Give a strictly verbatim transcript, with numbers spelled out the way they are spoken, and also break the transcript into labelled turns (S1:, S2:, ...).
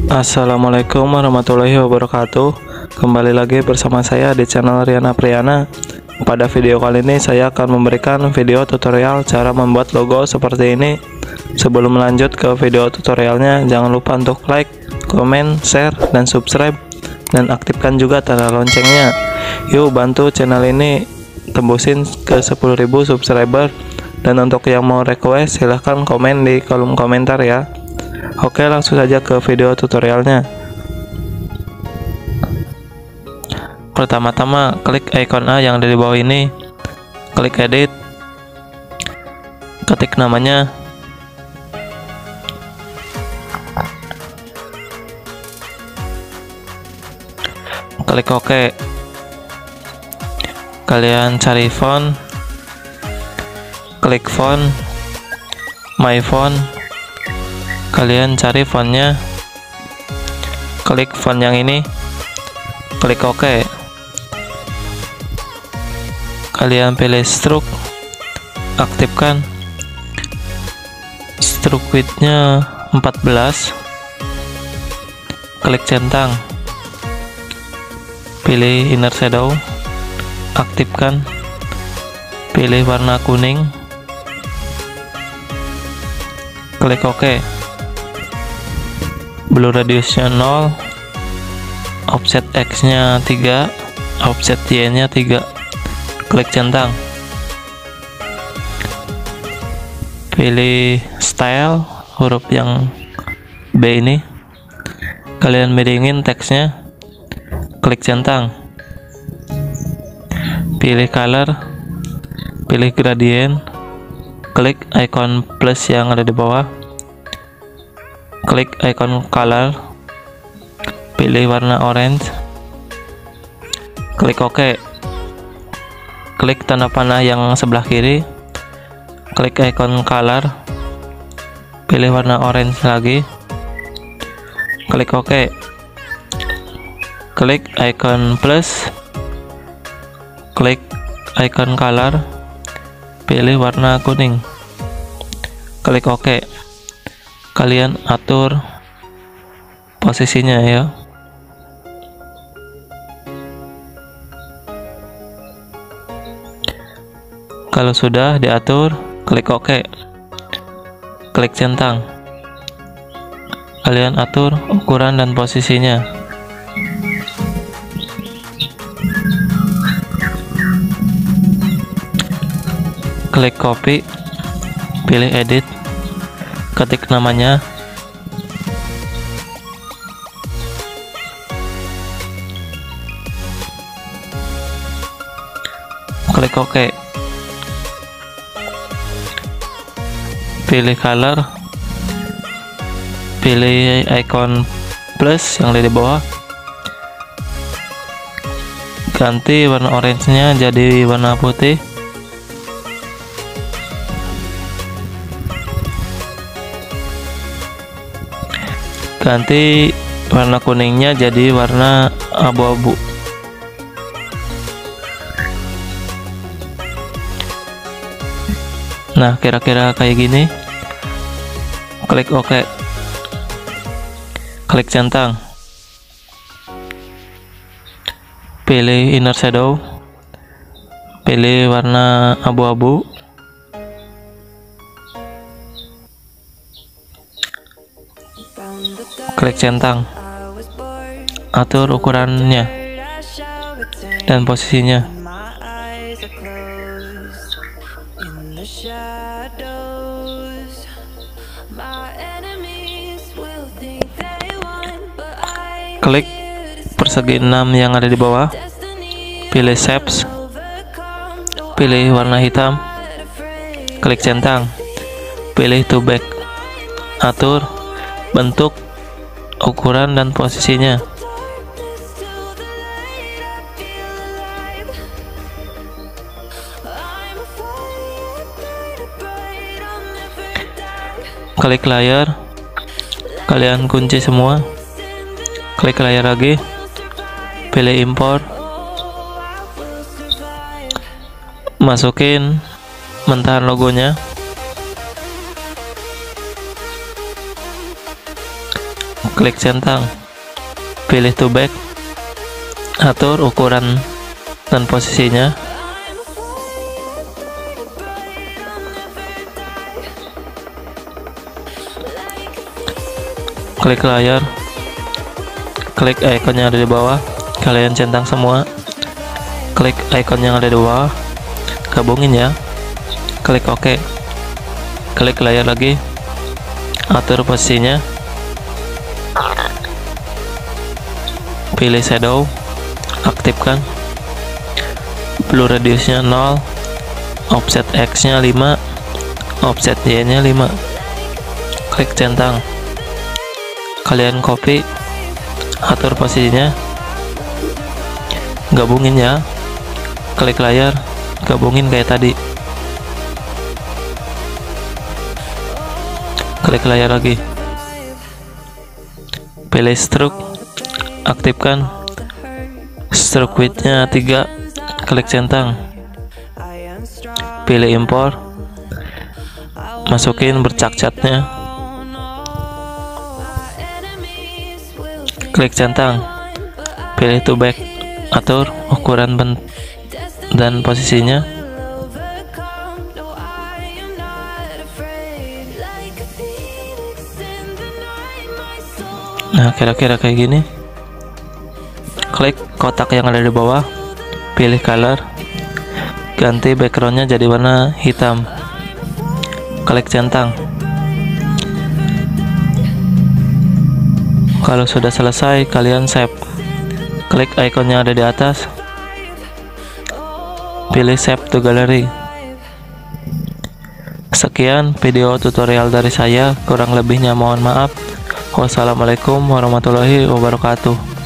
S1: Assalamualaikum warahmatullahi wabarakatuh. Kembali lagi bersama saya di channel Riana Priyana. Pada video kali ini saya akan memberikan video tutorial cara membuat logo seperti ini. Sebelum lanjut ke video tutorialnya, jangan lupa untuk like, komen, share, dan subscribe, dan aktifkan juga tanda loncengnya. Yuk bantu channel ini tembusin ke sepuluh ribu subscriber. Dan untuk yang mau request, silahkan komen di kolom komentar ya. Oke, langsung saja ke video tutorialnya. Pertama-tama klik icon A yang ada di bawah ini, klik edit, ketik namanya, klik OK. Kalian cari font, klik font, my font. Kalian cari fontnya, klik font yang ini, klik OK. Kalian pilih stroke, aktifkan stroke width-nya empat belas, klik centang, pilih inner shadow, aktifkan, pilih warna kuning, klik OK. Blue radiusnya nol, offset X nya tiga, offset Y nya tiga, klik centang, pilih style huruf yang B ini, kalian miringin teksnya, klik centang, pilih color, pilih gradient, klik icon plus yang ada di bawah, klik icon color, pilih warna orange, klik OK. Klik tanda panah yang sebelah kiri, klik icon color, pilih warna orange lagi, klik OK. Klik icon plus, klik icon color, pilih warna kuning, klik OK. Kalian atur posisinya ya. Kalau sudah diatur, klik OK, klik centang, kalian atur ukuran dan posisinya. Klik copy, pilih edit, ketik namanya, klik OK, pilih color, pilih icon plus yang ada di bawah, ganti warna orange nya jadi warna putih, ganti warna kuningnya jadi warna abu-abu. Nah, kira-kira kayak gini. Klik OK, klik centang, pilih inner shadow, pilih warna abu-abu, klik centang, atur ukurannya dan posisinya. Klik persegi enam yang ada di bawah, pilih shapes, pilih warna hitam, klik centang, pilih to back, atur bentuk, ukuran dan posisinya. Klik layar, kalian kunci semua, klik layar lagi, pilih import, masukin mentahan logonya, klik centang, pilih to back, atur ukuran dan posisinya. Klik layar, klik icon yang ada di bawah, kalian centang semua. Klik icon yang ada di bawah, gabungin ya. Klik OK, klik layar lagi, atur posisinya, pilih shadow, aktifkan, blur radiusnya nol, offset X nya lima, offset Y nya lima. Klik centang, kalian copy, atur posisinya, gabungin ya. Klik layar, gabungin kayak tadi. Klik layar lagi, pilih stroke, aktifkan, stroke width nya tiga, klik centang, pilih import, masukin bercat-catnya, klik centang, pilih to back, atur ukuran ben dan posisinya. Nah, kira-kira kayak gini. Klik kotak yang ada di bawah, pilih color, ganti backgroundnya jadi warna hitam, klik centang. Kalau sudah selesai, kalian save. Klik icon yang ada di atas, pilih save to gallery. Sekian video tutorial dari saya, kurang lebihnya mohon maaf. Wassalamualaikum warahmatullahi wabarakatuh.